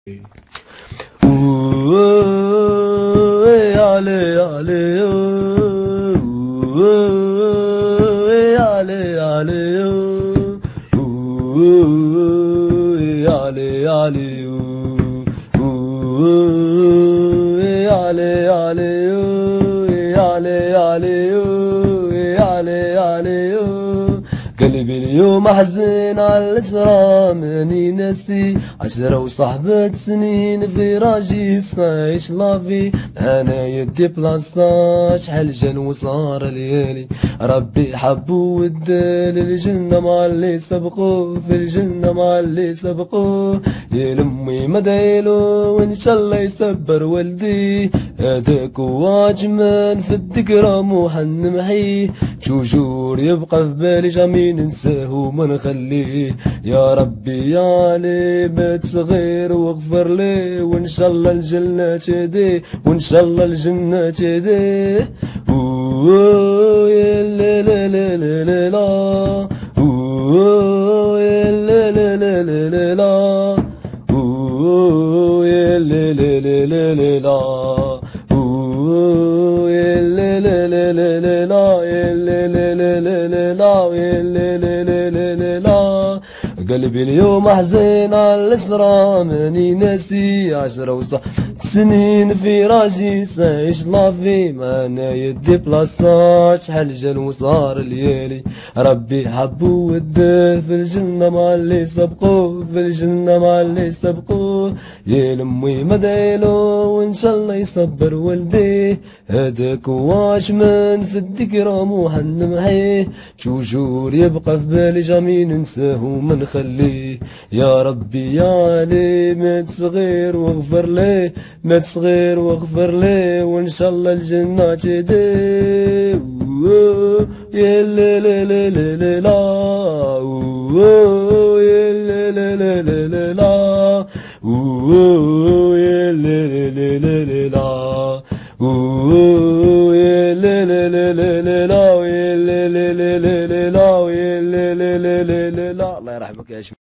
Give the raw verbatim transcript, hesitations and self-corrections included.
قلبي اليوم حزين على الاسرى ماني ناسي عشرة وصحبة سنين في راجي صايش لافي انا يدي بلاصة شحال جا وصار ليالي ربي حبو ودال الجنة مع اللي سبقوه في الجنة مع اللي سبقوه يا لمي مدايلو وان شاء الله يصبر والدي هذاك هو اجمل في الذكرى محن محيه شجور يبقى في بالي جميل ننساه وما نخليه يا ربي يا علي مات صغير واغفر ليه وان شاء الله الجنة تهديه وان شاء الله الجنة تهديه يا لا لا لا لا لا لا يا لا لا لا لا لا لا يا لا لا لا لا لا لا يا لا لا لا لا لا لا يا لا لا لا لا لا يا لا لا لا لا لا قلبي اليوم حزين على الاسرى ماني ناسي عشرة وصح سنين في راجي سايش لافي ما انا يدي بلاصات شحال جا وصار ليالي ربي حبو وداه في الجنة مع اللي سبقوه في الجنة مع اللي سبقوه يا لمي مدايلو وان شاء الله يصبر والديه هذاك هو اجمل في الذكرى محن محيه شجور يبقى في بالي جميل ننساه وما نخليه يا ربي يا علي مات صغير واغفر ليه مات صغير واغفر ليه وان شاء الله الجنة تهديه يا لا لا لا لا لا لا يا لا لا لا لا لا لا يا لا لا لا لا لا يا لا لا لا لا لا لا يا لا لا لا لا لا يا لا لا لا لا لا الله يرحمك يا شيخ.